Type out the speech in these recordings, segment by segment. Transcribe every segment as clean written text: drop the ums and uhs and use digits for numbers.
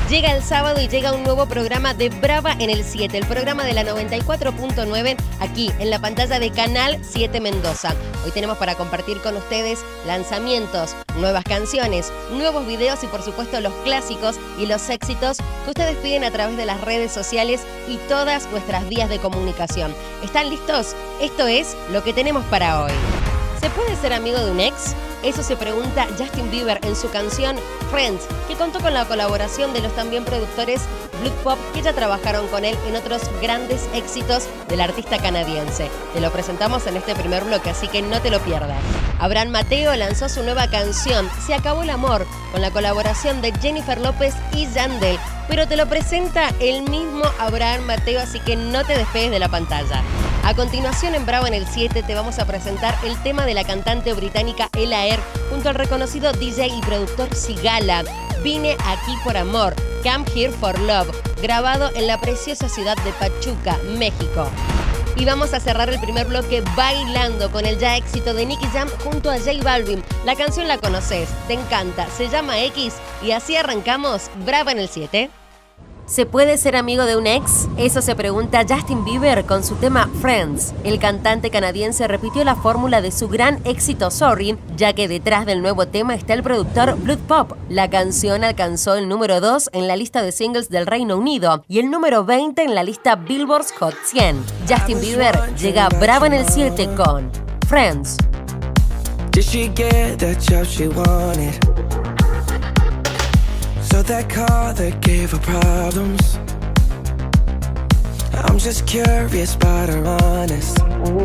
Llega el sábado y llega un nuevo programa de Brava en el 7, el programa de la 94.9 aquí en la pantalla de Canal 7 Mendoza. Hoy tenemos para compartir con ustedes lanzamientos, nuevas canciones, nuevos videos y por supuesto los clásicos y los éxitos que ustedes piden a través de las redes sociales y todas nuestras vías de comunicación. ¿Están listos? Esto es lo que tenemos para hoy. ¿Se puede ser amigo de un ex? Eso se pregunta Justin Bieber en su canción Friends, que contó con la colaboración de los también productores Blood Pop, que ya trabajaron con él en otros grandes éxitos del artista canadiense. Te lo presentamos en este primer bloque, así que no te lo pierdas. Abraham Mateo lanzó su nueva canción Se acabó el amor, con la colaboración de Jennifer López y Yandel, pero te lo presenta el mismo Abraham Mateo, así que no te despegues de la pantalla. A continuación, en Bravo en el 7 te vamos a presentar el tema de la cantante británica Ella Eyre junto al reconocido DJ y productor Sigala. Vine aquí por amor, Come Here for Love, grabado en la preciosa ciudad de Pachuca, México. Y vamos a cerrar el primer bloque bailando con el ya éxito de Nicky Jam junto a J Balvin. La canción la conoces, te encanta, se llama X y así arrancamos Bravo en el 7. ¿Se puede ser amigo de un ex? Eso se pregunta Justin Bieber con su tema Friends. El cantante canadiense repitió la fórmula de su gran éxito Sorry, ya que detrás del nuevo tema está el productor Blood Pop. La canción alcanzó el número 2 en la lista de singles del Reino Unido y el número 20 en la lista Billboard's Hot 100. Justin Bieber llega Bravo en el 7 con Friends. Did she get the job she wanted? So that car that gave her problems. I'm just curious but her honest.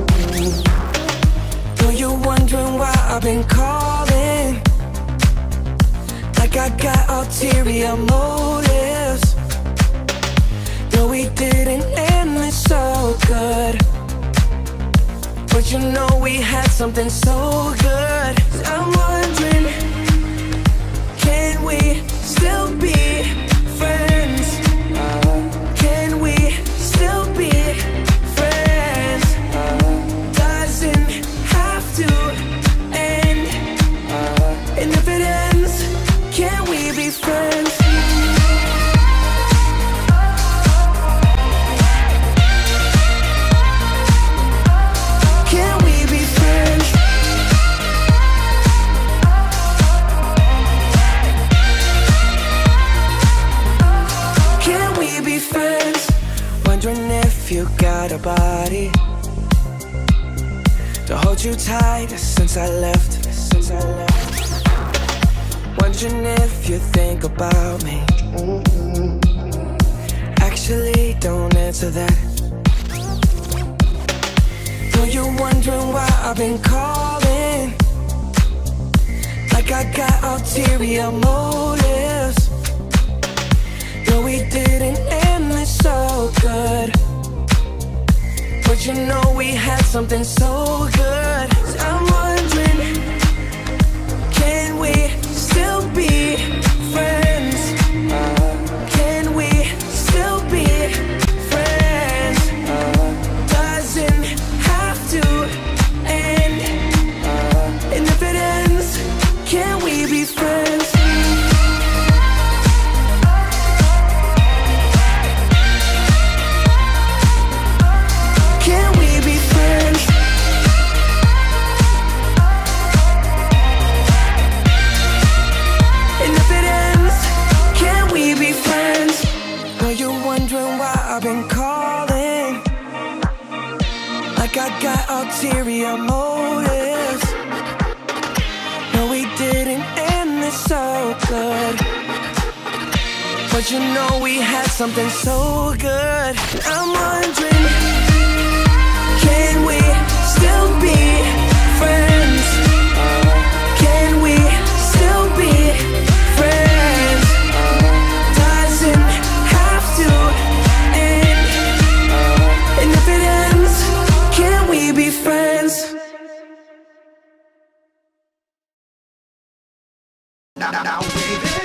Though you're wondering why I've been calling, like I got ulterior motives. No, we didn't end it so good, but you know we had something so good. I'm wondering, can we still be friends? Can we still be friends? Doesn't have to end. And if it ends, can we be friends? Can we be friends? Friends, wondering if you got a body to hold you tight since I left. Wondering if you think about me. Actually, don't answer that. Though you're wondering why I've been calling, like I got ulterior motives. No, we didn't end it so good, but you know we had something so good. I'm wondering, can we still be friends? Can we still be friends? Doesn't have to end. And if it ends, can we be friends? I've been calling, like I got ulterior motives. No, we didn't end this so good, but you know we had something so good. I'm wondering, can we still be friends? Can we still be friends? Doesn't have to. And if it ends, can we be friends? Now, baby.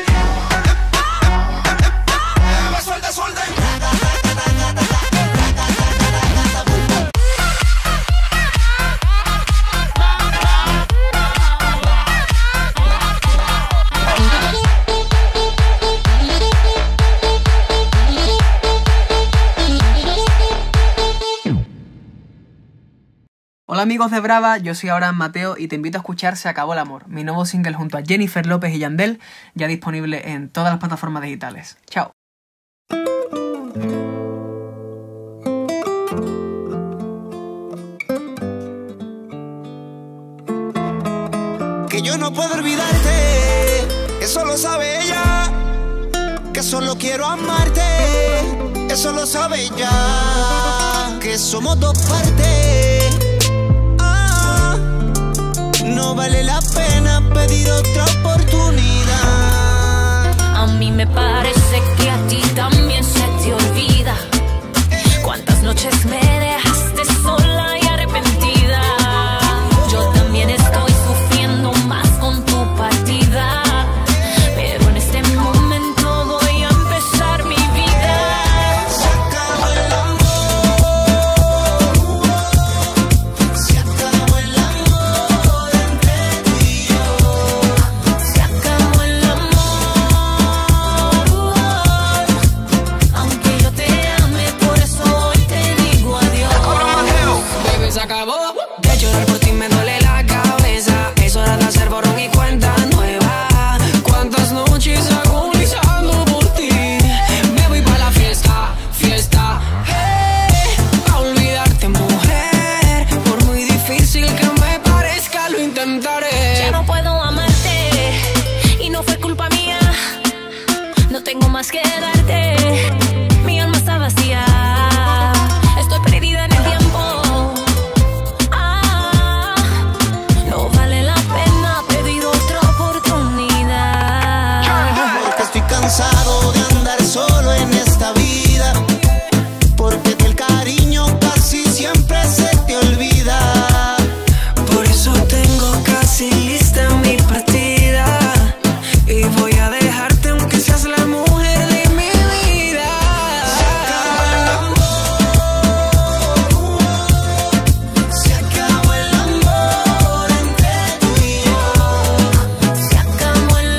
Hola amigos de Brava, yo soy Abraham Mateo y te invito a escuchar Se acabó el amor, mi nuevo single junto a Jennifer López y Yandel, ya disponible en todas las plataformas digitales. Chao. Que yo no puedo olvidarte, eso lo sabe ella. Que solo quiero amarte, eso lo sabe ella. Que somos dos partes. No vale la pena pedir otra oportunidad. A mí me parece que a ti también se te olvida cuántas noches me dejaste sola y arrepentida. Yo también estoy sufriendo más con tu partida, pero en este momento voy a empezar mi vida. Se acabó el amor, se acabó el amor entre tú y yo. Se acabó el amor, aunque yo te ame, por eso hoy te digo adiós. Baby, se acabó de llorar por ti, me duele la cabeza. Es hora de hacer borrón y cuenta nueva. Cuántas noches agonizando por ti. Me voy pa' la fiesta, fiesta, pa' olvidarte, mujer. Por muy difícil que me parezca, lo intentaré. Ya no puedo amarte y no fue culpa mía. No tengo más que darte. Mi alma está vacía. Estoy perdida en el tiempo. No vale la pena pedir otra oportunidad. Porque estoy cansado de andar solo en esta vida. Porque el cariño casi siempre se te olvida. Por eso tengo casi lista mi partida. Y voy a dejarte aunque seas la mujer de mi vida. Se acabó el amor, se acabó el amor entre tú y yo. Se acabó el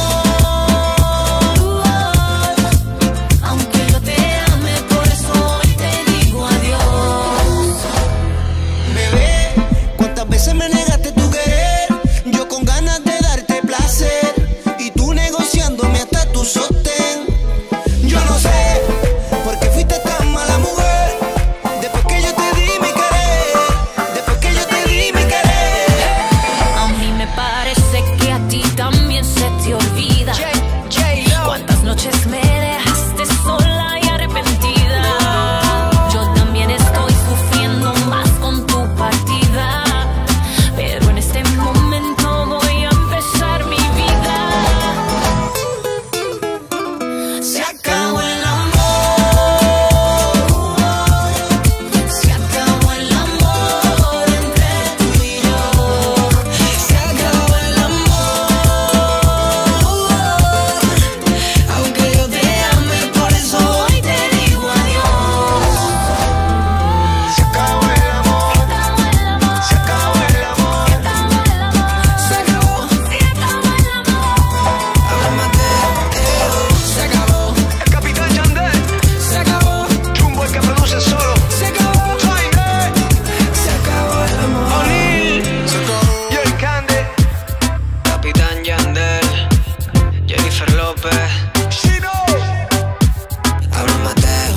amor, aunque yo te ame, por eso hoy te digo adiós. Bebé, ¿cuántas veces me negaste tu querer? Yo con ganas de darte placer y tú negociándome hasta tu sostén. Yo no sé por qué fuiste tan mala mujer. Después que yo te di mi querer, después que yo te di mi querer. A mí me parece que a ti también se te olvida cuántas noches me dejaste sola y arrepentida. Yo también estoy sufriendo más con tu partida, pero en este momento voy a empezar mi vida. Se acabó el amor, se acabó el amor entre tú y yo. Se acabó el amor, aunque yo te ame, por eso hoy te digo adiós. Se acabó el amor, se acabó el amor. Se acabó, Abraham Mateo, se acabó. El Capitán Yandel, Se acabó, Jumbo el que produce solo. se acabó, Tiny, se acabó el amor. O'Neal, y el Cande. Capitán Yandel, Jennifer López, Chino. Abraham Mateo,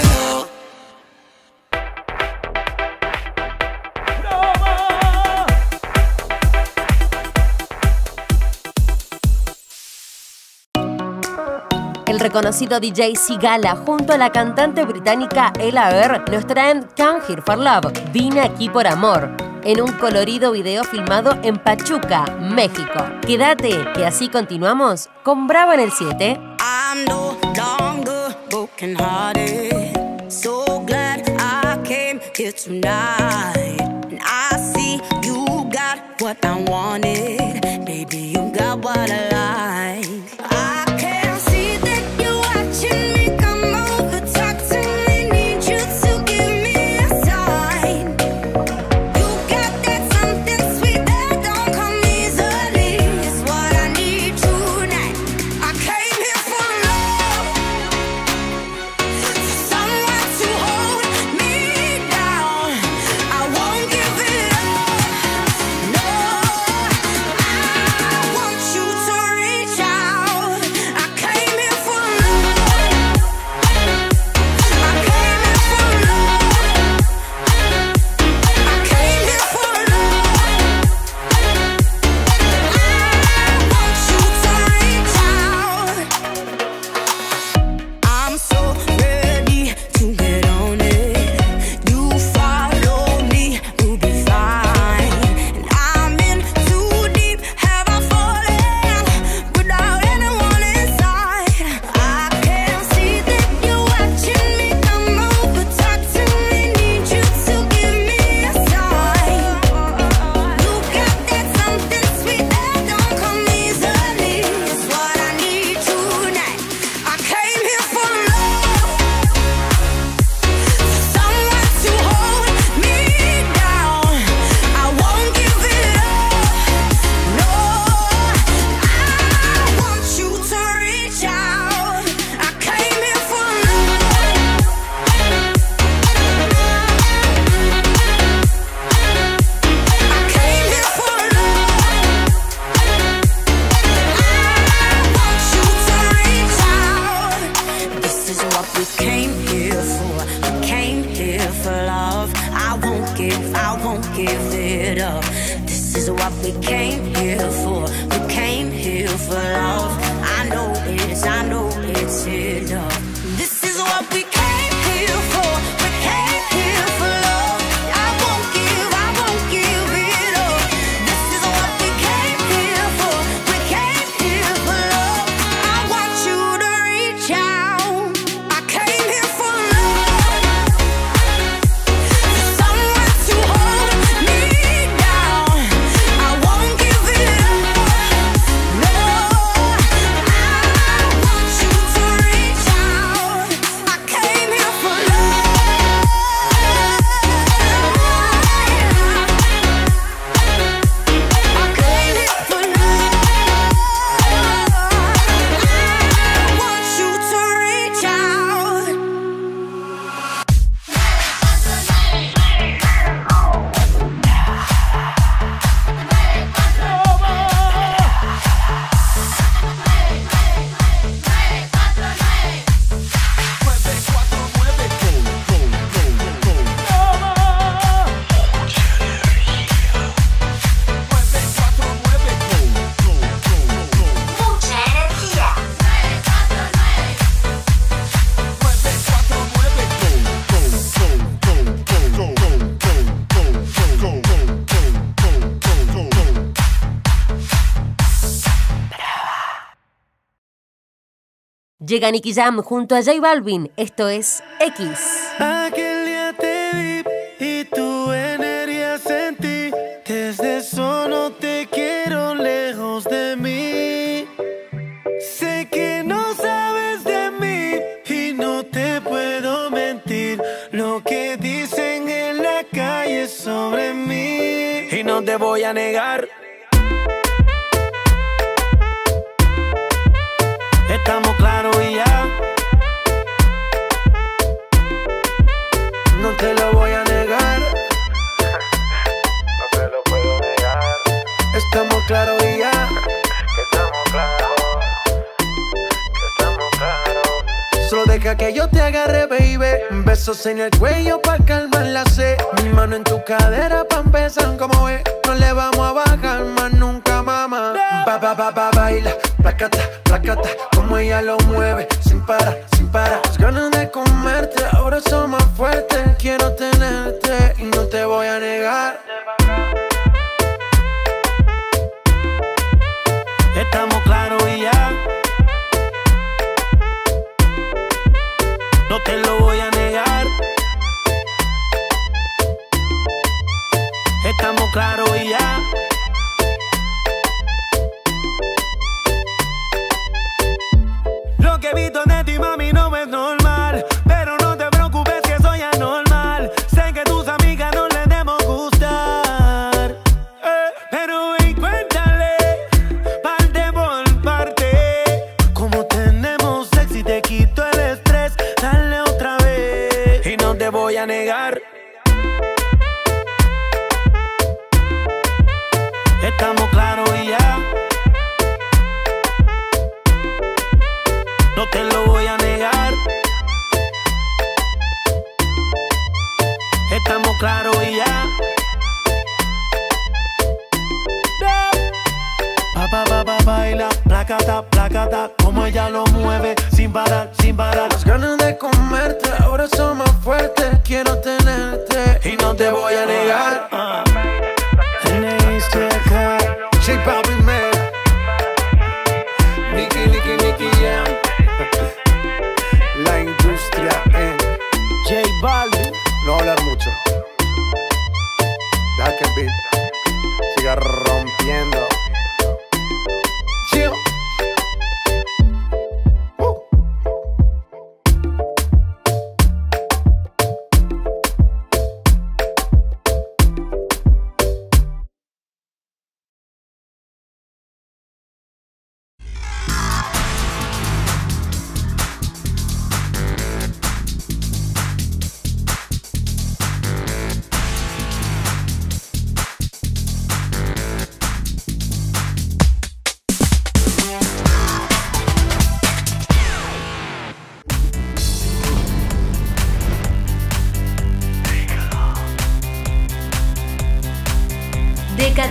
El reconocido DJ Sigala junto a la cantante británica Ella Earl nos traen Come Here for Love, Vine aquí por amor, en un colorido video filmado en Pachuca, México. Quédate, que así continuamos con Brava en el 7. I'm no longer brokenhearted. So glad I came here tonight. And I see you got what I wanted. Baby, you got what I like. I can see that you're watching me. Come over, talk to me. Need you to give me a sign. You got that something sweet that don't come easily. It's what I need tonight. I came here for love, someone to hold me down. I won't give it we came here for. We came here for love. I won't give it up. This is what we came here for. We came here for love. I know it's enough. This is what we came here for. We came here for love. I won't give it up. This is what we came here for. We came here for love. I want you to reach out. I came here for love. Someone to hold me down. I won't give it up. No, I want you to reach out. I came here for love. I came here for love. I want you to reach out. Mucha energía. Llega Nicky Jam junto a J Balvin. Esto es X. Aquel día te vi y tu energía sentí. Desde eso no te quiero lejos de mí. Sé que no sabes de mí y no te puedo mentir. Lo que dicen en la calle sobre mí. Y no te voy a negar. Estamos claros y ya. No te lo voy a negar. No te lo puedo negar. Estamos claros y ya. Estamos claros. Estamos claros. Solo deja que yo te agarre, baby. Besos en el cuello pa' calmar la sed. Mi mano en tu cadera pa' empezar, como ves. No le vamos a bajar más nunca, mamá. Baila, placata, placata. Como ella lo mueve, sin parar, sin parar. Las ganas de comerte, ahora son más fuertes. Quiero tenerte y no te voy a negar. Estamos claros y ya. No te lo voy a negar. Estamos claros y ya. Lo que he visto de ti, mami, no es normal. Pero no te preocupes que soy anormal. Sé que tus amigas no les debemos gustar. Pero ven, cuéntale, parte por parte. Como tenemos sexy, te quito el estrés. Dale otra vez. Y no te voy a negar. Estamos claros y ya. No te lo voy a negar. Estamos claros y ya. Baila, placata, placata. Como ella lo mueve, sin parar, sin parar. Las ganas de comerte, ahora son más fuertes. Quiero tenerte y no te voy a negar. J Balvin, man. Nicky Jam. La industria en J Balvin. No hablar mucho. Deja que el beat siga rompiendo. Chill.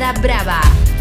década brava.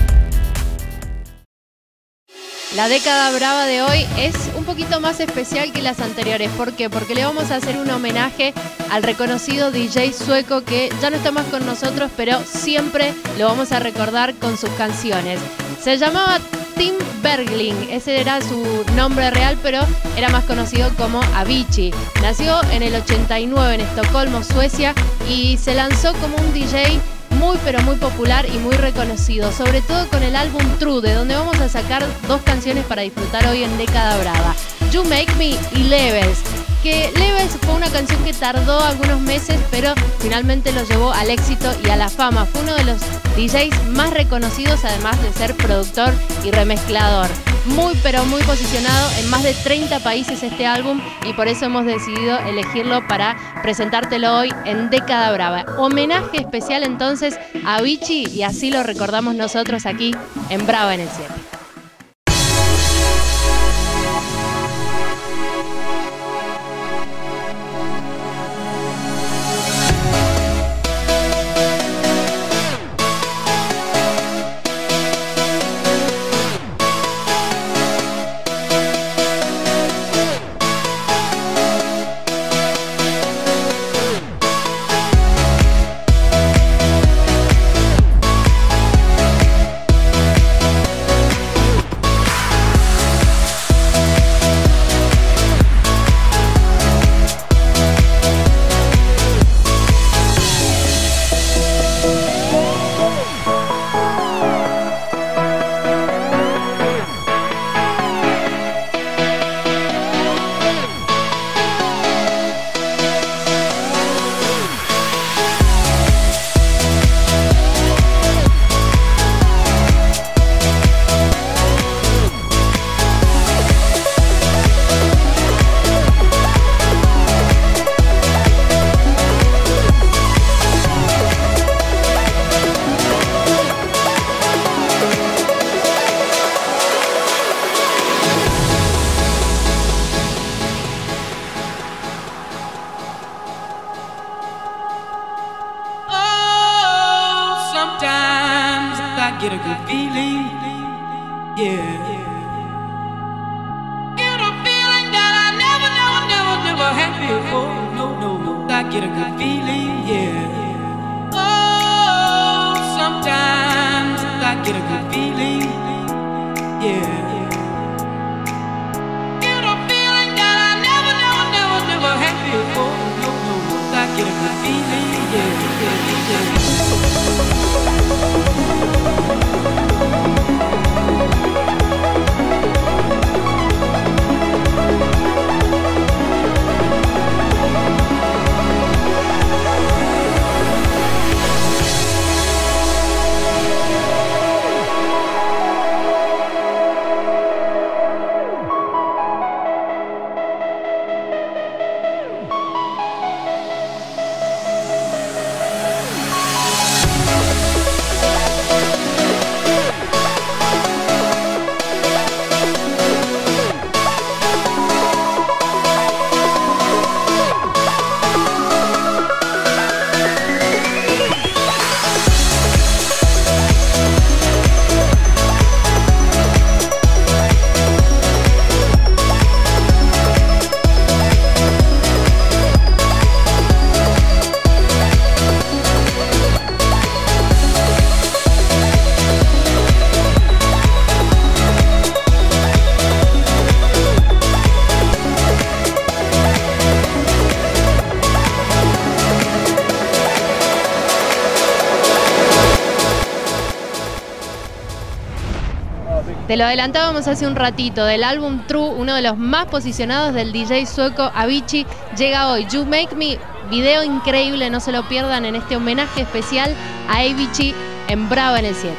La década brava de hoy es un poquito más especial que las anteriores. ¿Por qué? Porque le vamos a hacer un homenaje al reconocido DJ sueco que ya no está más con nosotros, pero siempre lo vamos a recordar con sus canciones. Se llamaba Tim Bergling, ese era su nombre real, pero era más conocido como Avicii. Nació en el 89 en Estocolmo, Suecia, y se lanzó como un DJ muy pero muy popular y muy reconocido, sobre todo con el álbum True, de donde vamos a sacar dos canciones para disfrutar hoy en Década Brava: You Make Me y Levels. Que Levels fue una canción que tardó algunos meses, pero finalmente lo llevó al éxito y a la fama. Fue uno de los DJs más reconocidos, además de ser productor y remezclador. Muy pero muy posicionado en más de 30 países este álbum, y por eso hemos decidido elegirlo para presentártelo hoy en Década Brava. Homenaje especial entonces a Avicii, y así lo recordamos nosotros aquí en Brava en el 7. Get a good feeling, yeah. Get a feeling that I never had before. No, I get a good feeling, yeah. Oh, sometimes I get a good feeling, yeah. Get a feeling that I never had before. No, I get a good feeling, yeah. Te lo adelantábamos hace un ratito, del álbum True, uno de los más posicionados del DJ sueco Avicii, llega hoy You Make Me, video increíble, no se lo pierdan en este homenaje especial a Avicii en Brava en el 7.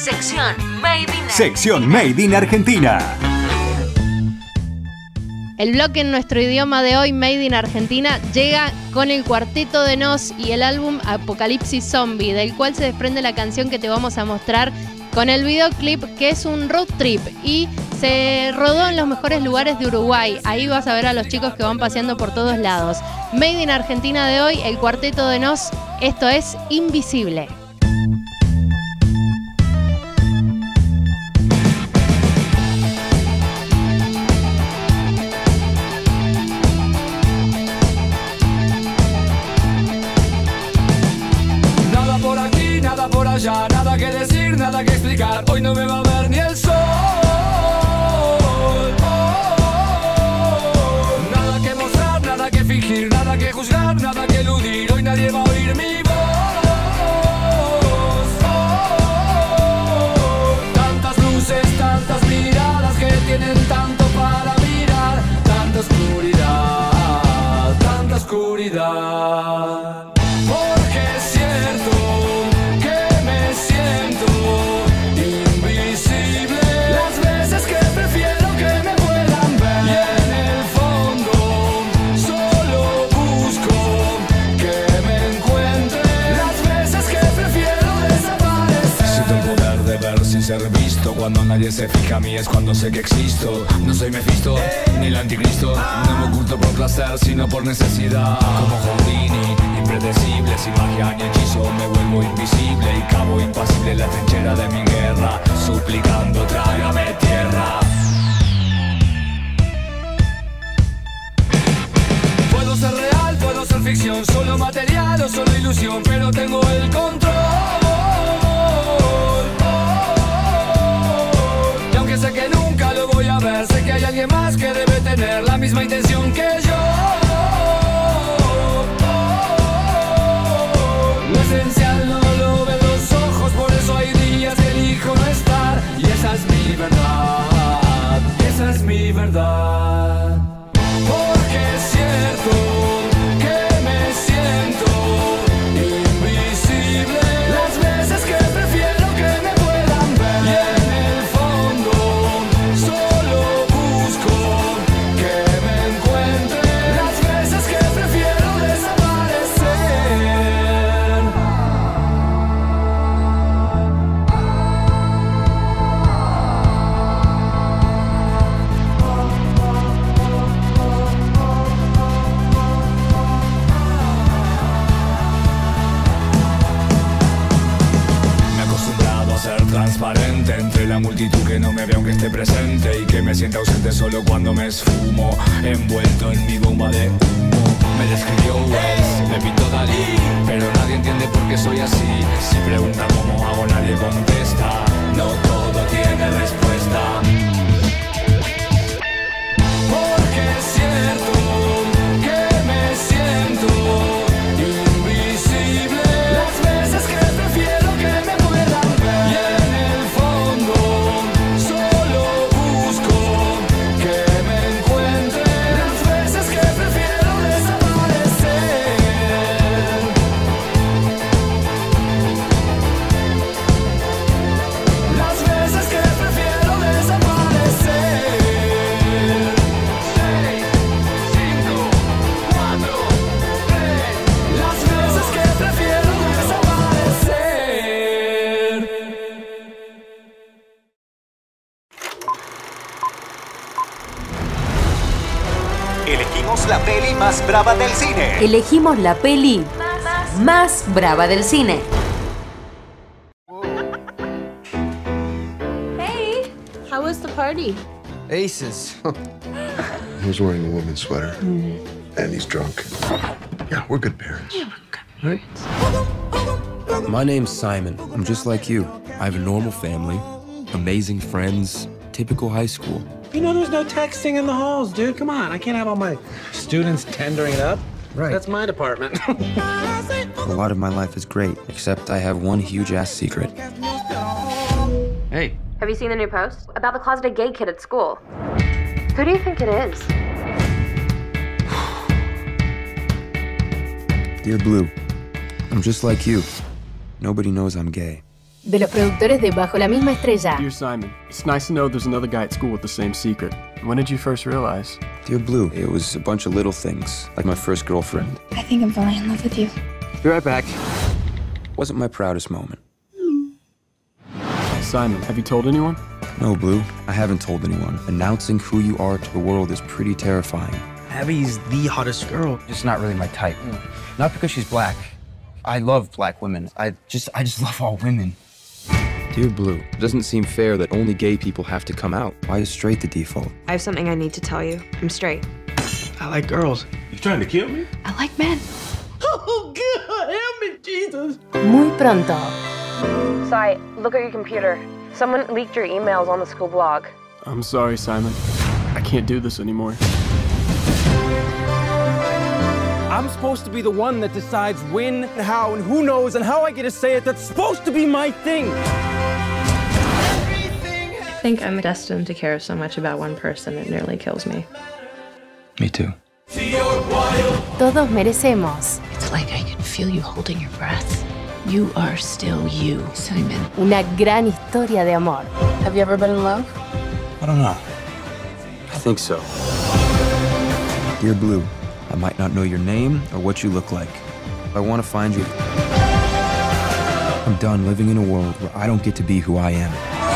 Sección Made in Sección Made in Argentina. El bloque en nuestro idioma de hoy, Made in Argentina, llega con el Cuarteto de Nos y el álbum Apocalipsis Zombie, del cual se desprende la canción que te vamos a mostrar con el videoclip, que es un road trip y se rodó en los mejores lugares de Uruguay. Ahí vas a ver a los chicos que van paseando por todos lados. Made in Argentina de hoy, el Cuarteto de Nos, esto es Invisible. Ya nada que decir, nada que explicar. Hoy no me va a ver ni el sol. Nada que mostrar, nada que fingir, nada que juzgar, nada que eludir. Hoy nadie va a oír mi voz. Tantas luces, tantas miradas que tienen tanto para mirar. Tanta oscuridad, tanta oscuridad. Porque es cierto, ser visto. Cuando nadie se fija a mí es cuando sé que existo. No soy Mephisto, ni el anticristo. No me oculto por placer, sino por necesidad. Como Houdini, impredecible, sin magia ni hechizo. Me vuelvo invisible y cabo impasible en la trinchera de mi guerra, suplicando trágame tierra. Puedo ser real, puedo ser ficción, solo material o solo ilusión, pero tengo el control. Sé que nunca lo voy a ver, sé que hay alguien más que debe tener la misma intención que yo. Lo esencial no lo ven los ojos, por eso hay días que elijo no estar. Y esa es mi verdad, esa es mi verdad. Porque es cierto que me siento invisible las veces que prefiero que me puedan ver. Y en el fondo solo busco que me encuentre las veces que prefiero desaparecer. Me he acostumbrado a ser transparente entre la multitud, que no me vea aunque esté presente y que me sienta ausente solo cuando me esfumo, envuelto en mi bomba de humo. Me describió Wells, me pintó Dalí, pero nadie entiende por qué soy así. Si pregunta cómo hago nadie contesta, no todo tiene respuesta. Porque es cierto que me siento invisible las veces que prefiero que me puedan ver. Y en el fondo solo busco que me encuentre las veces que prefiero desaparecer. Las veces que prefiero desaparecer. 6, 5, 4, 3. Las veces que prefiero desaparecer. Elegimos la peli más brava del cine. Elegimos la peli más brava del cine. Hey, how was the party? Aces. He's wearing a woman's sweater. And he's drunk. Yeah, we're good parents. Right? My name's Simon. I'm just like you. I have a normal family, amazing friends, typical high school. You know, there's no texting in the halls, dude. Come on, I can't have all my students tendering it up. Right. That's my department. A lot of my life is great, except I have one huge-ass secret. Hey. Have you seen the new post about the closeted gay kid at school? Who do you think it is? Dear Blue, I'm just like you. Nobody knows I'm gay. de los productores de Bajo la Misma Estrella. Dear Simon, it's nice to know there's another guy at school with the same secret. When did you first realize? Dear Blue, it was a bunch of little things, like my first girlfriend. I think I'm falling in love with you. Be right back. Wasn't my proudest moment. Simon, have you told anyone? No, Blue, I haven't told anyone. Announcing who you are to the world is pretty terrifying. Abby's the hottest girl. Just not really my type. Not because she's black. I love black women. I just love all women. Dear Blue, it doesn't seem fair that only gay people have to come out. Why is straight the default? I have something I need to tell you. I'm straight. I like girls. You trying to kill me? I like men. Oh, God, help me, Jesus. Muy pronto. Sai, look at your computer. Someone leaked your emails on the school blog. I'm sorry, Simon. I can't do this anymore. I'm supposed to be the one that decides when, and how, and who knows, and how I get to say it. That's supposed to be my thing. I think I'm destined to care so much about one person it nearly kills me. Me too. Todos merecemos It's like I can feel you holding your breath. You are still you, Simon. una gran historia de amor. Have you ever been in love? I don't know. I think so. Dear Blue, I might not know your name or what you look like. I want to find you. I'm done living in a world where I don't get to be who I am.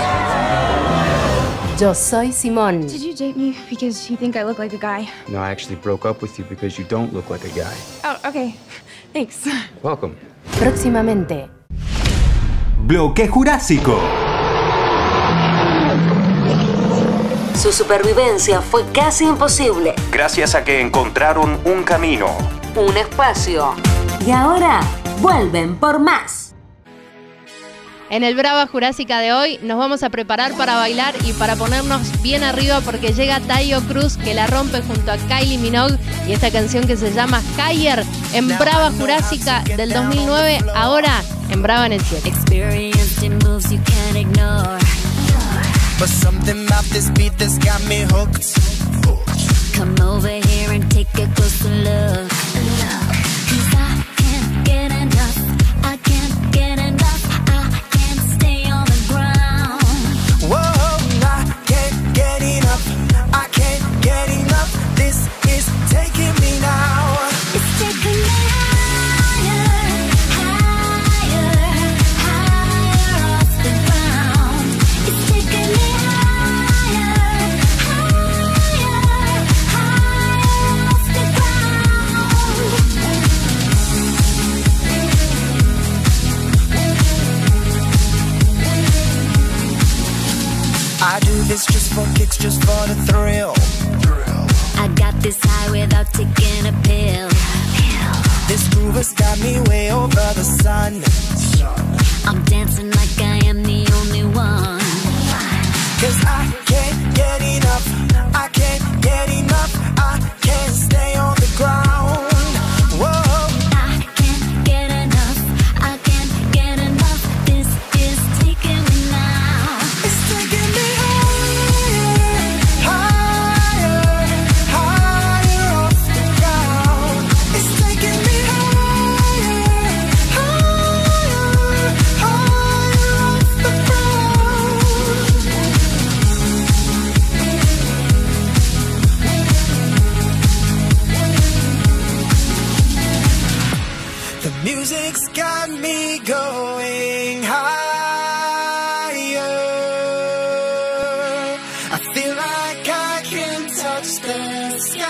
Yo soy Simón. Did you date me because you think I look like a guy? No, I actually broke up with you because you don't look like a guy. Oh, okay. Thanks. Welcome. Próximamente. Bloque Jurásico. Su supervivencia fue casi imposible. Gracias a que encontraron un camino. Un espacio. Y ahora vuelven por más. En el Brava Jurásica de hoy nos vamos a preparar para bailar y para ponernos bien arriba porque llega Taio Cruz que la rompe junto a Kylie Minogue y esta canción que se llama Higher en Brava Jurásica del 2009, ahora en Brava en el 7. But something about this beat that's got me hooked. Come over here and take a closer look. 'Cause I can't get enough. I can't get enough. I can't stay on the ground. Whoa, I can't get enough. I can't get enough. This is taking me now. It's taking me higher, higher, higher off the ground. It's taking me higher, higher, higher off the ground. I do this just for kicks, just for the thrill. I got this high without taking a pill. This groove has got me way over the sun. I'm dancing like I am the only one. 'Cause I can't get enough. I can't get enough. I can't stay on the ground. Whoa. I can't get enough. I can't get enough. This is taking me now. It's taking me higher, higher, higher off the ground. It's taking me higher, higher, higher off the ground. The music's got me going higher. I feel like I can touch the sky.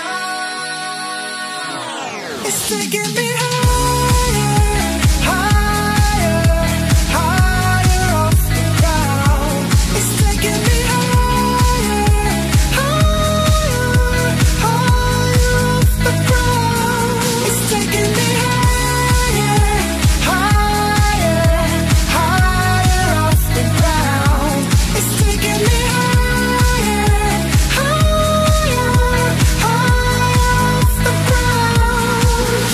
It's taking me higher, higher, higher off the ground. It's taking me higher, higher, higher off the ground. It's taking me higher, higher, higher off the ground. It's taking me higher, higher, higher off the ground.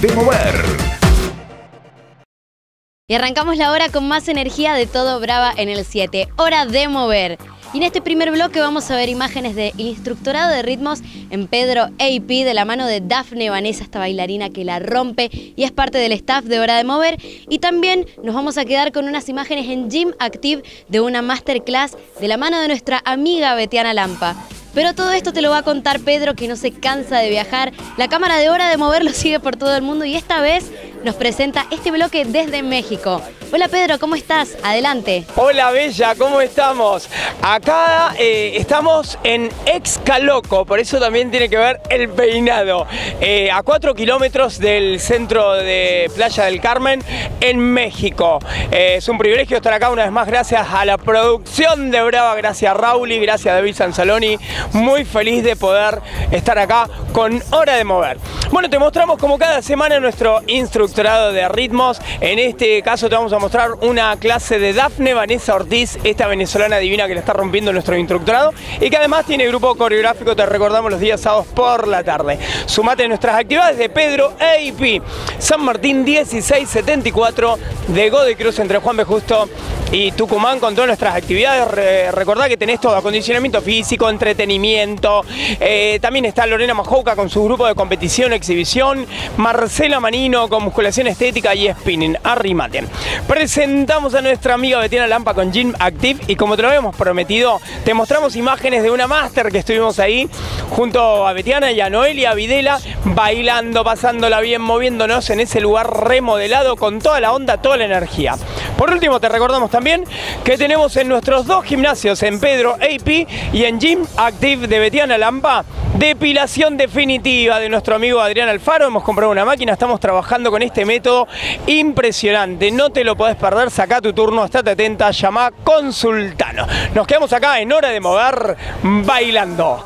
de Mover. Y arrancamos la hora con más energía de Todo Brava en el 7. Hora de mover. Y en este primer bloque vamos a ver imágenes de instructorado de ritmos en Pedro AP de la mano de Dafne Vanessa, esta bailarina que la rompe y es parte del staff de Hora de Mover. Y también nos vamos a quedar con unas imágenes en Gym Active de una masterclass de la mano de nuestra amiga Betiana Lampa. Pero todo esto te lo va a contar Pedro, que no se cansa de viajar. La cámara de Hora de Mover lo sigue por todo el mundo y esta vez nos presenta este bloque desde México. Hola Pedro, ¿cómo estás? Adelante. Hola Bella, ¿cómo estamos? Acá estamos en Excaloco, por eso también tiene que ver el peinado. A 4 kilómetros del centro de Playa del Carmen, en México. Es un privilegio estar acá una vez más, gracias a la producción de Brava, gracias a Rauli, gracias a David Sansaloni. Muy feliz de poder estar acá con Hora de Mover. Bueno, te mostramos como cada semana nuestro instructorado de ritmos. En este caso te vamos a mostrar una clase de Dafne Vanessa Ortiz, esta venezolana divina que la está rompiendo en nuestro instructorado y que además tiene grupo coreográfico, te recordamos, los días sábados por la tarde. Sumate a nuestras actividades de Pedro AP, San Martín 1674, de Godoy Cruz entre Juan B. Justo y Tucumán, con todas nuestras actividades. Recordá que tenés todo: acondicionamiento físico, entretenimiento. También está Lorena Majouca con su grupo de competición, exhibición. Marcela Manino con musculación estética y spinning. Arrimate. Presentamos a nuestra amiga Betiana Lampa con Gym Active y como te lo habíamos prometido, te mostramos imágenes de una máster que estuvimos ahí junto a Betiana y a Noelia Videla, bailando, pasándola bien, moviéndonos en ese lugar remodelado con toda la onda, toda la energía. Por último, te recordamos también que tenemos en nuestros dos gimnasios, en Pedro AP y en Gym Active de Betiana Lampa, depilación definitiva de nuestro amigo Adrián Alfaro. Hemos comprado una máquina, estamos trabajando con este método impresionante. No te lo podés perder, saca tu turno, estate atenta, llama, consultanos. Nos quedamos acá en Hora de Mover bailando.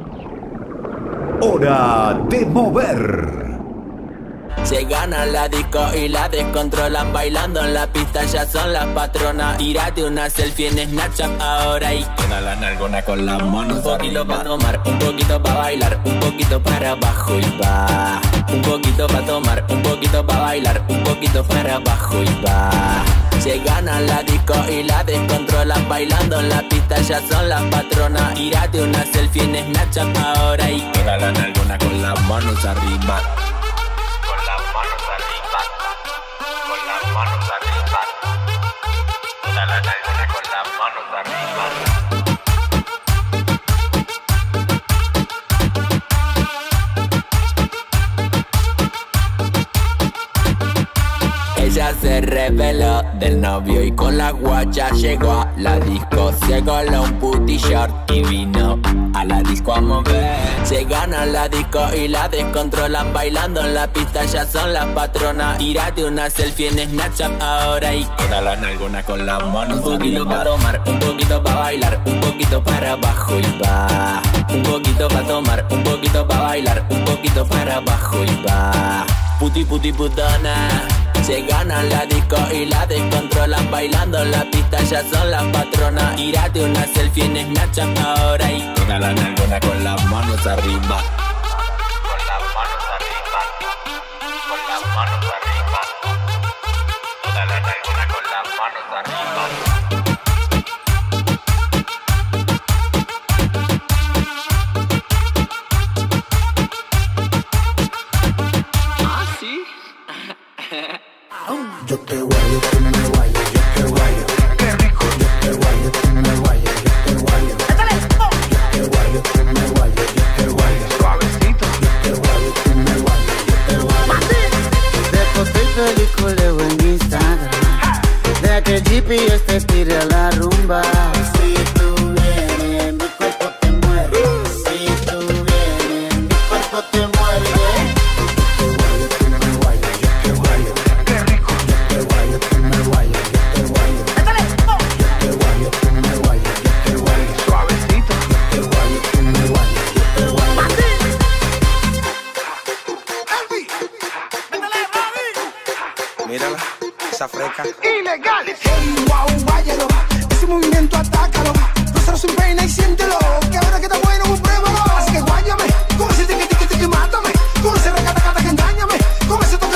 Hora de Mover. Se ganan la disco y la descontrolan, bailando en la pista, ya son las patronas. Tírate una selfie en Snapchat ahora y queda la nalgona con las manos. Un poquito para tomar, un poquito para bailar, un poquito para abajo y va. Un poquito para tomar, un poquito para bailar, un poquito para abajo y va. Se ganan la disco y la descontrolan, bailando en la pista, ya son las patronas. Tírate una selfie en Snapchat ahora y queda la nalgona con las manos arriba. Con las manos arriba, con las manos arriba, toda la nalgona con las manos arriba. Ella se reveló del novio y con la guacha llegó a la disco. Se coló un puti short y vino a la disco a mover. Se ganan la disco y la descontrolan, bailando en la pista, ya son las patronas. Tírate una selfie en Snapchat ahora y queda la nalgona con las manos. Un poquito para tomar, un poquito para bailar, un poquito para abajo y va. Un poquito para tomar, un poquito para bailar, un poquito para abajo y va. Puti puti putona. Se ganan la disco y la descontrolan, bailando en la pista, ya son las patronas. Tírate una selfie en Snapchat ahora y queda la nalgona con las manos arriba. Con las manos arriba, con las manos arriba, toda la nalgona con las manos arriba. Yo te guayo, tú me guayas, yo te guayo. Qué rico. Yo te guayo, tú me guayas, yo te guayo. Yo te guayo, tú me guayas, yo te guayo. Suavecito. Yo te guayo, tú me guayas, yo te guayo. De estoy feliz con Leo en Instagram. De que el GPS te tire a la rumba. Si tú vienes, mi cuerpo te muerde. Si tú vienes, mi cuerpo te muerde. Mírala, esa freca. Ilegales. Hey, wow, váyalo. Ese movimiento atácalo. Rózalo sin pena y siéntelo. Que ahora que está bueno, pruébalo. Así que guáyame. Con ese tiqui tiqui tiqui mátame. Con ese recata cata que engáñame. Con ese toque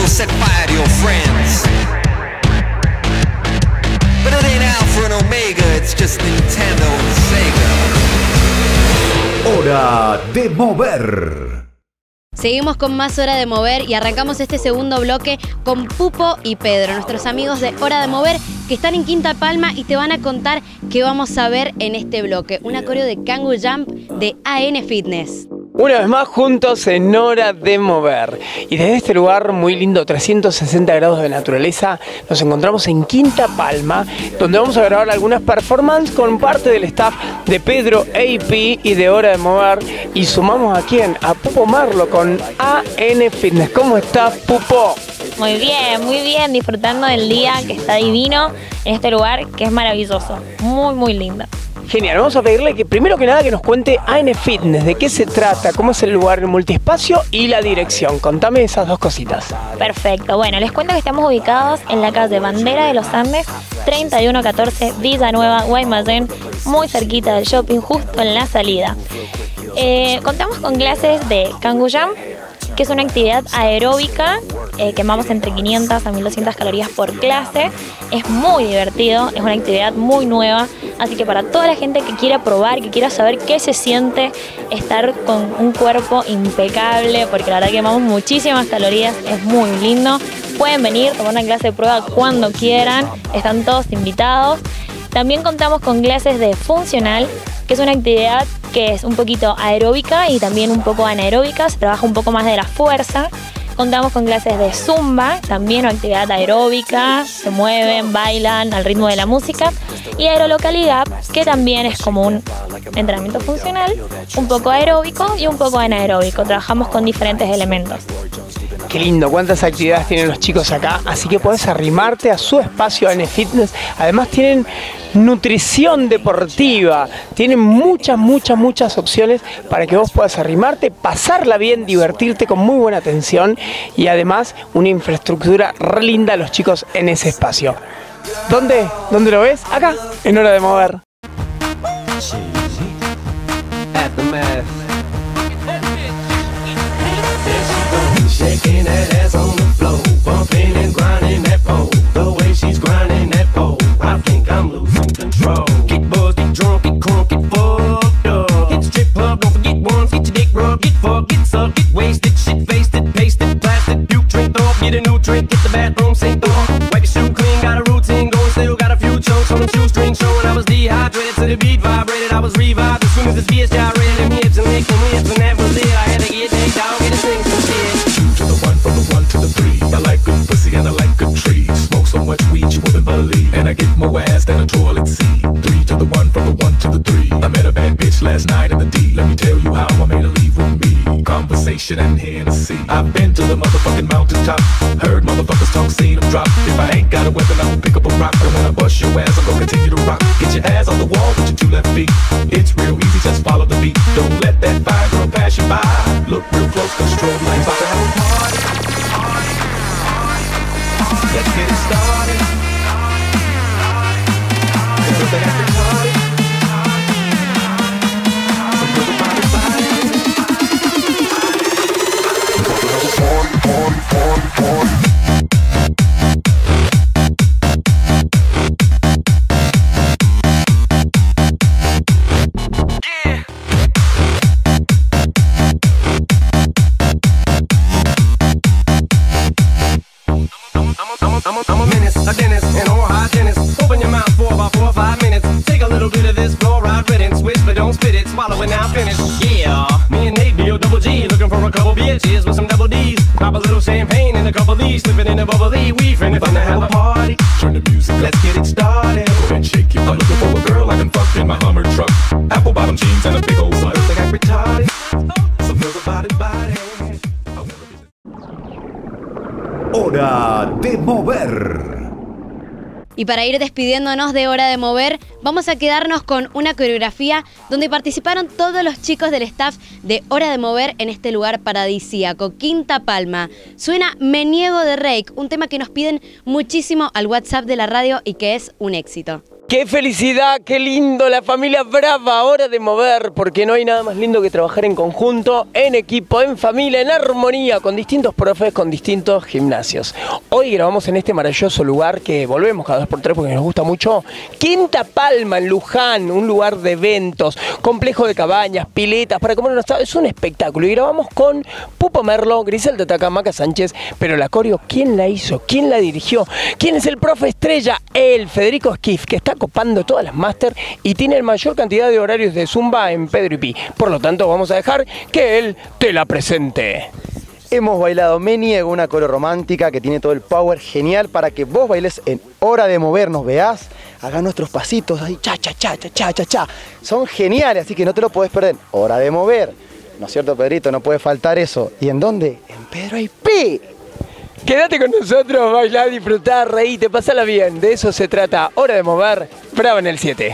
set fire to your friends. But it ain't Alpha and Omega, it's just Nintendo and Sega. Hora de mover. Seguimos con más Hora de Mover y arrancamos este segundo bloque con Pupo y Pedro, nuestros amigos de Hora de Mover que están en Quinta Palma y te van a contar qué vamos a ver en este bloque. Un coreo de Kangoo Jump de AN Fitness. Una vez más juntos en Hora de Mover. Y desde este lugar muy lindo, 360 grados de naturaleza, nos encontramos en Quinta Palma, donde vamos a grabar algunas performances con parte del staff de Pedro AP y de Hora de Mover. Y sumamos a quién, a Pupo Marlo con AN Fitness. ¿Cómo estás, Pupo? Muy bien, disfrutando del día que está divino en este lugar que es maravilloso, muy lindo. Genial, vamos a pedirle que primero que nada que nos cuente AN Fitness, de qué se trata, cómo es el lugar, el multiespacio y la dirección. Contame esas dos cositas. Perfecto, bueno, les cuento que estamos ubicados en la calle Bandera de los Andes, 3114 Villanueva, Guaymallén, muy cerquita del shopping, justo en la salida. Contamos con clases de Kangoo Jump, que es una actividad aeróbica, quemamos entre 500 a 1200 calorías por clase, es muy divertido, es una actividad muy nueva, así que para toda la gente que quiera probar, que quiera saber qué se siente estar con un cuerpo impecable, porque la verdad quemamos muchísimas calorías, es muy lindo, pueden venir, tomar una clase de prueba cuando quieran, están todos invitados. También contamos con clases de funcional, que es una actividad que es un poquito aeróbica y también un poco anaeróbica, se trabaja un poco más de la fuerza. Contamos con clases de zumba, también una actividad aeróbica, se mueven, bailan al ritmo de la música. Y aerolocalidad, que también es como un entrenamiento funcional, un poco aeróbico y un poco anaeróbico. Trabajamos con diferentes elementos. Qué lindo, cuántas actividades tienen los chicos acá, así que podés arrimarte a su espacio AN Fitness. Además tienen nutrición deportiva, tienen muchas opciones para que vos puedas arrimarte, pasarla bien, divertirte con muy buena atención y además una infraestructura re linda a los chicos en ese espacio. ¿Dónde? ¿Dónde lo ves? Acá, en Hora de Mover. Shaking that ass on the floor, bumping and grinding that pole. The way she's grinding that pole, I think I'm losing control. Get buzzed, get drunk, get crunk, get fucked up. Hit the strip club, don't forget once, get your dick rubbed, get fucked, get sucked, get wasted, shit faced it, pasted, blasted, puke, drink up, get a new drink, get the bathroom synced up. Wipe your shoe clean, got a routine going, still got a few chunks on the shoestring showing I was dehydrated to the beat vibrated, I was revived as soon as this beat gyrated, them hips and licks and lips and that was it. I had to get that dog, get a sing some shit. From the 1 to the 3, I like good pussy and I like good trees. Smoke so much weed you wouldn't believe, and I get more ass than a toilet seat. 3 to the 1, from the 1 to the 3. I met a bad bitch last night in the D. Let me tell you how I made her leave with me. Conversation and Hennessy. I've been to the motherfucking mountaintop. Heard motherfuckers talk, seen them drop. If I ain't got a weapon, I will pick up a rock. And when I bust your ass, I'm gonna continue to rock. Get your ass on the wall with your 2 left feet. It's real easy, just follow the beat. Don't let that fire girl pass you by. Look real close, cause strobe lights about to have a party. Let's get it started. Cause they got the party. I'm a menace, a dentist, an oral hygienist. Open your mouth for about 4 or 5 minutes. Take a little bit of this fluoride riddance. Switch but don't spit it, swallow it now, finish. Yeah, me and Nate, D-O-double-G, looking for a couple bitches with some double D's. Pop a little champagne and a couple D's, slipping in a bubbly. We finna have a party. Turn the music, let's get it started. Go ahead and shake your butt. Looking for a girl I can fuck in my Hummer truck. Apple bottom jeans and a big old slut. They got retarded. Some girls about it, body. Hora de mover. Y para ir despidiéndonos de Hora de Mover, vamos a quedarnos con una coreografía donde participaron todos los chicos del staff de Hora de Mover en este lugar paradisíaco, Quinta Palma. Suena Me Niego de Rake, un tema que nos piden muchísimo al WhatsApp de la radio y que es un éxito. Qué felicidad, qué lindo, la familia Brava, hora de mover, porque no hay nada más lindo que trabajar en conjunto, en equipo, en familia, en armonía, con distintos profes, con distintos gimnasios. Hoy grabamos en este maravilloso lugar que volvemos cada 2x3 porque nos gusta mucho, Quinta Palma, en Luján, un lugar de eventos, complejo de cabañas, piletas, para comer un asado, es un espectáculo. Y grabamos con Pupo Merlo, Griselda Taca, Maca Sánchez, pero la coreo, ¿quién la hizo? ¿Quién la dirigió? ¿Quién es el profe estrella? Él, Federico Esquif, que está copando todas las máster y tiene la mayor cantidad de horarios de Zumba en Pedro y Pi. Por lo tanto, vamos a dejar que él te la presente. Hemos bailado Me Niego, una coreo romántica que tiene todo el power genial para que vos bailes en Hora de Mover, nos veas, hagas nuestros pasitos ahí, cha, cha, cha, cha, cha, cha, cha. Son geniales, así que no te lo podés perder. Hora de Mover, ¿no es cierto, Pedrito? No puede faltar eso. ¿Y en dónde? En Pedro y Pi. Quédate con nosotros, bailá, disfrutá, reíte, pasala bien. De eso se trata. Hora de Mover, Brava en el 7.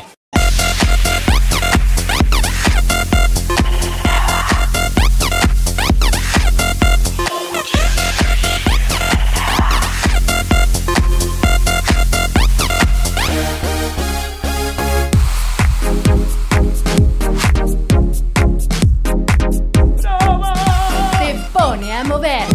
Se pone a mover.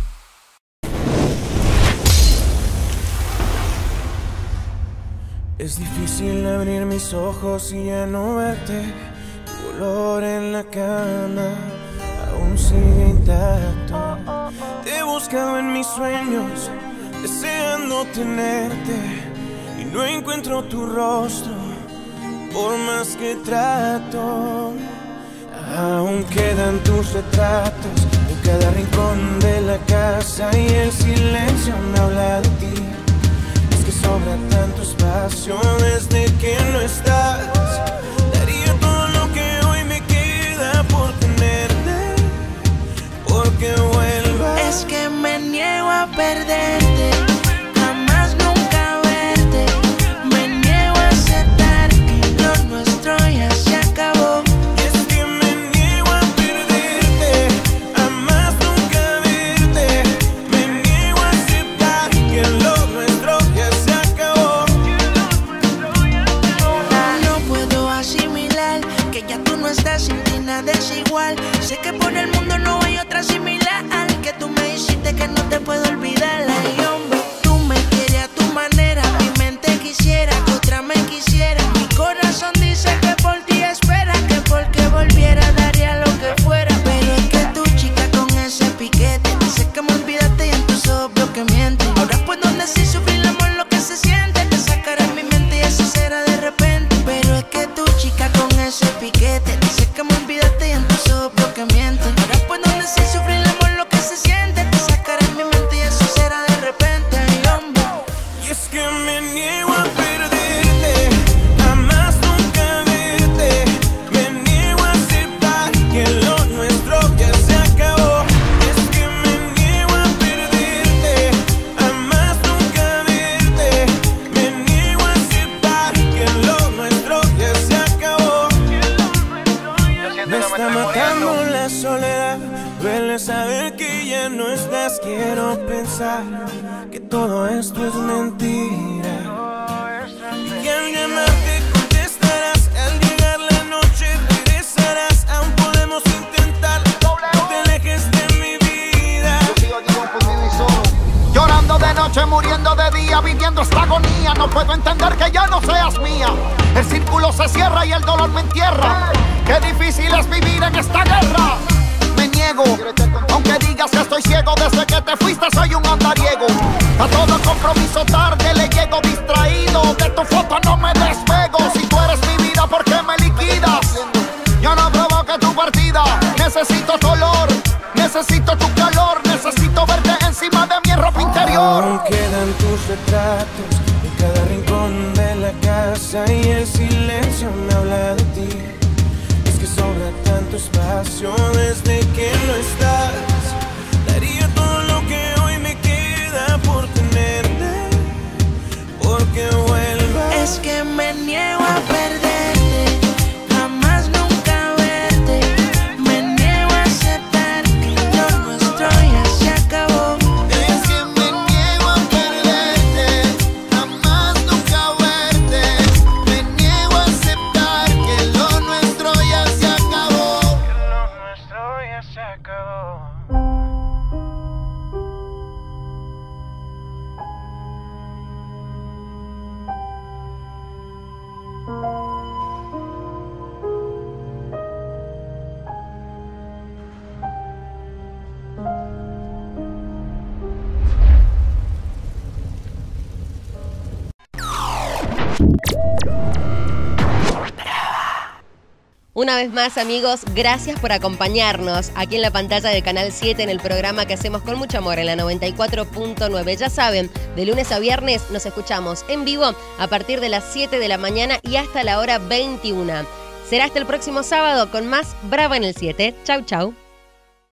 Es difícil abrir mis ojos y ya no verte. Tu olor en la cama aún sigue intacto. Te he buscado en mis sueños, deseando tenerte, y no encuentro tu rostro, por más que trato. Aún quedan tus retratos en cada rincón de la casa, y el silencio me habla de ti. Que sobra tanto espacio desde que no estás. Daría todo lo que hoy me queda por tenerte, porque vuelvas. Es que me niego a perderte, jamás nunca verte. Me niego a aceptar que lo nuestro ya se acabó. Es que me niego a perderte, jamás nunca verte. Me niego a aceptar que lo nuestro ya se acabó. No puedo asimilar que ya tú no estás, sin ti nada es igual. Sé que por el mundo no hay otra similar, que tú me hiciste que no te puedo olvidar. Ay, hombre, tú me quieres a tu manera, mi mente quisiera que otra me quisiera. Mi corazón dice que por ti espera, que porque volviera daría lo que fuera. Pero es que tu chica con ese piquete dice que me olvidaste y en tus ojos veo que miente. Ahora puedo decir sufrir el amor, lo que se siente, te sacará en mi mente y eso será de repente. Pero es que tu chica con ese piquete dice que me olvidaste y en tus ojos veo que miente. Ahora puedo decir sufrir el amor, lo que se siente, te sacará en mi mente y eso será de repente. Ay, hombre. Y es que me niego a perderte, jamás nunca verte. Me niego a aceptar que lo nuestro ya se acabó. Y es que me niego a perderte, jamás nunca verte. Me niego a aceptar que lo nuestro ya se acabó. Me está matando la soledad, duele saber que ya no estás. Quiero pensar que todo esto es mentira, y que al llamarte contestarás. Al llegar la noche regresarás. Aún podemos intentar, no te alejes de mi vida. Llorando de noche, muriendo de día, viviendo esta agonía. No puedo entender que ya no seas mía. El círculo se cierra y el dolor me entierra. Qué difícil es vivir en esta guerra. Me niego, aunque digas que estoy ciego. Desde que te fuiste soy un andariego. A todo compromiso tarde le llego distraído. De tu foto no me despego. Si tú eres mi vida, ¿por qué me liquidas? Yo no provoqué tu partida. Necesito tu olor, necesito tu calor. Necesito verte encima de mi ropa interior. Aún quedan tus retratos en cada rincón de la casa, y el silencio me habla de ti. Es que sobra tanto espacio desde que no estás. Daría todo lo que hoy me queda por tenerte, porque vuelvas. Es que me niego a perderte, jamás nunca verte. Me niego a aceptar que lo nuestro ya se acabó. Es que me niego a perderte, jamás nunca verte. quedó. Una vez más, amigos, gracias por acompañarnos aquí en la pantalla de Canal 7 en el programa que hacemos con mucho amor en la 94.9. Ya saben, de lunes a viernes nos escuchamos en vivo a partir de las 7 de la mañana y hasta la hora 21. Será hasta el próximo sábado con más Brava en el 7. Chau, chau.